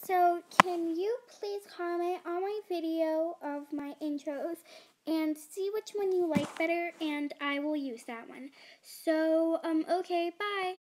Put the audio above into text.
So can you please comment on my video of my intros and see which one you like better, and I will use that one. So, okay, bye.